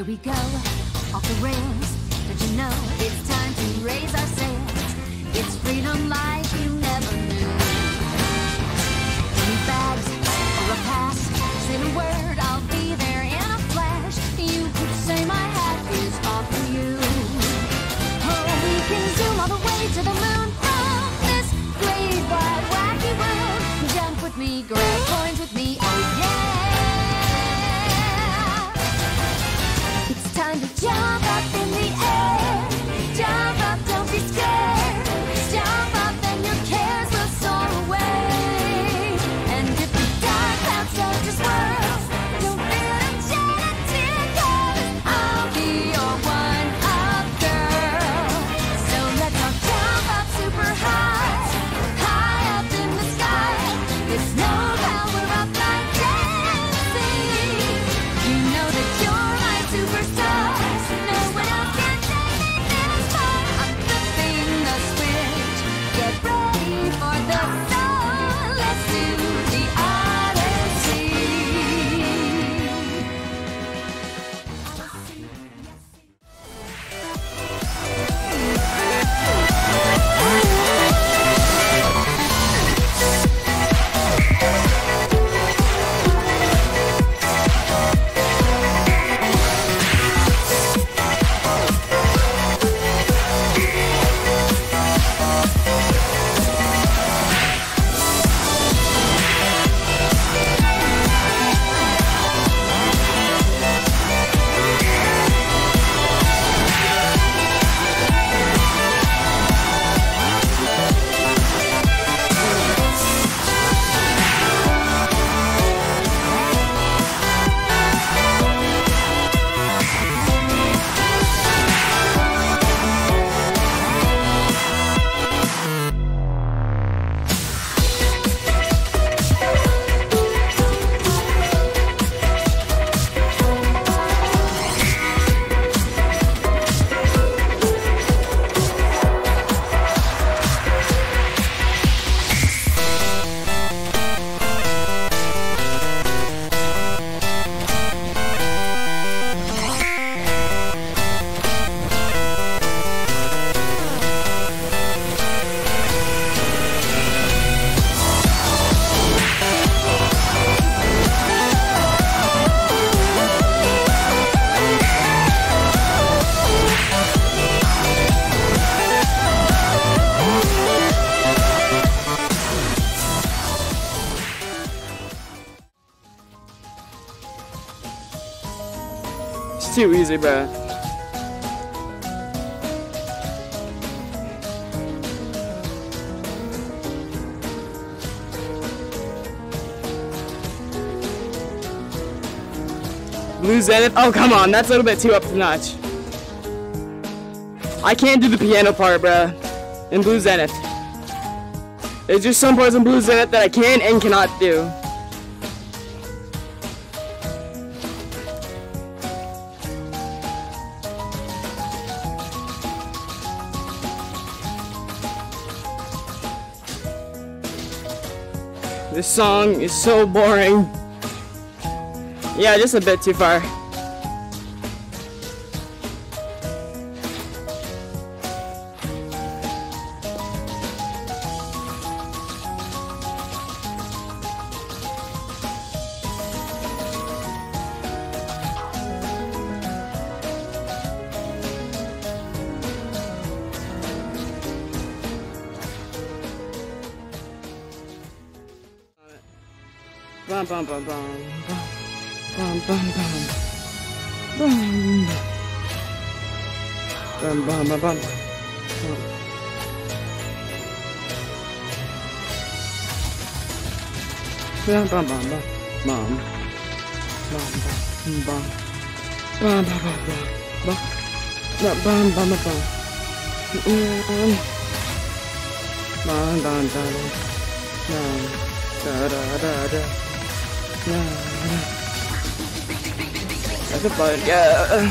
we go, off the rails. Don't you know it's time to raise our sails? It's freedom like you never knew. Any bags or a pass, say the word, I'll be there in a flash. You could say my hat is off for you. Oh, we can zoom all the way to the moon from this great wide wacky world. Jump with me, grab coins with me, oh yeah. It's time to jump up in the air. Jump up, don't be scared. Jump up and your cares will soar away. And if the dark clouds start to swirl, don't feel enchanted, 'cause I'll be your one-up girl. So let's all jump up super high, high up in the sky. There's no power up like dancing. You know that you're my superstar. No one else can take me this far. I'm flipping the switch. Get ready for the sun. Let's do the Odyssey. It's too easy, bruh. Blue Zenith? Oh, come on, that's a little bit too up to notch. I can't do the piano part, bruh, in Blue Zenith. There's just some parts in Blue Zenith that I can and cannot do. This song is so boring. Yeah, just a bit too far. Bum bum bum bum bum bum bum bum bum bum bum bum. Bum bum bum bum bum bum bum bum bum bum bum bum bum. That's a fun, yeah.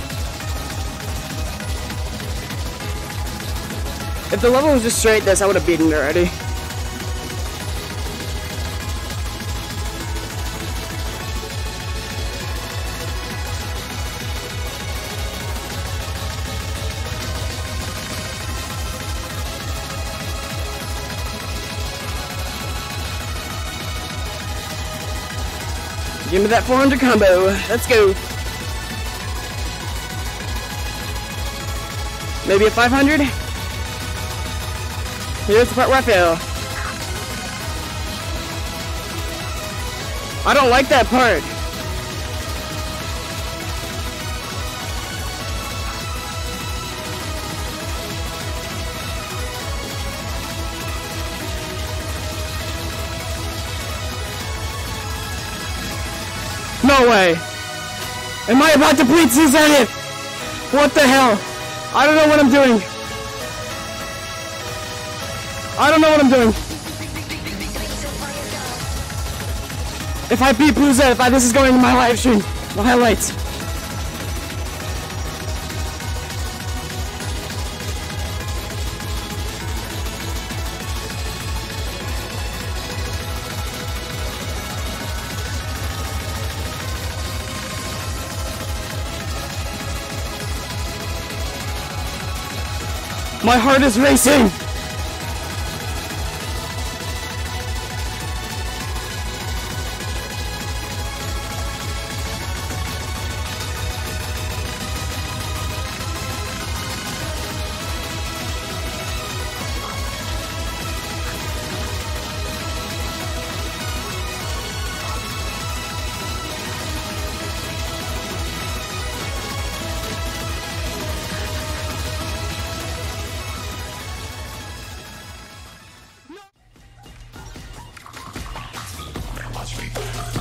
If the level was just straight this, I would have beaten it already. Give me that 400 combo. Let's go. Maybe a 500? Here's the part where I fail. I don't like that part. No way. Am I about to bleed to zenith? What the hell? I don't know what I'm doing. I don't know what I'm doing. If I beat blue zenith, this is going to my live stream. My highlights. My heart is racing! Watch me.